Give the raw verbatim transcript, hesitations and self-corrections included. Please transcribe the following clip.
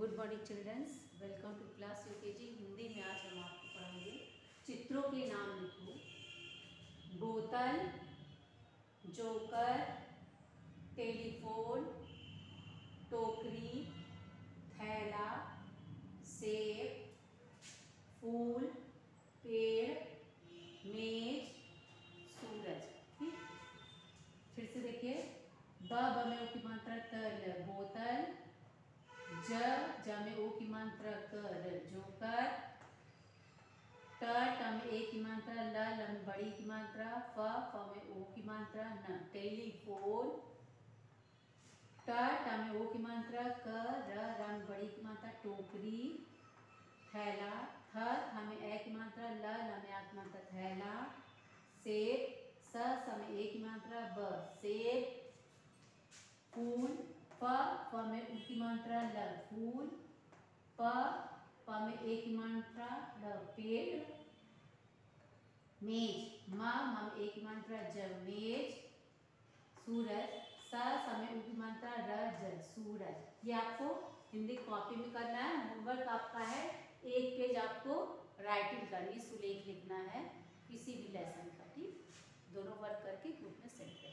Good morning childrens, welcome to class UKG. Hindi में आज हम आपको पढ़ाएंगे चित्रों के नाम लिखो। बोतल, जोकर, टेलीफोन, टोकरी, थैला, सेब, फूल, पेड़, मेज, सूरज। ठीक, फिर से देखिए। ब ब में ओ की मात्रा त, बोतल। ज ज में ओ की मात्रा क, जोकर। ट ट में ए की मात्रा ल, ल में बड़ी की मात्रा फ, फ में ओ की मात्रा न, टेलीफोन। ट ट में ओ की मात्रा क, र र में बड़ी की मात्रा टोकरी, थैला। थ थ में ए की मात्रा ल, ल में आ की मात्रा थैला, सेब। स स में ए की मात्रा ब, सेब। फूल, फ फ में उ की मात्रा ल, फूल। प प में ए की मात्रा ल, पेड़। मेज, म म में ए की मात्रा ज, मेज। सूरज, स स में उ की मात्रा र, ज, सूरज। ये आपको हिंदी कॉपी में करना है। होमवर्क आपका है, एक पेज आपको राइटिंग करनी, सुलेख लिखना है किसी भी लेसन का। ठीक, दोनों वर्क करके ग्रुप में सेंड करें।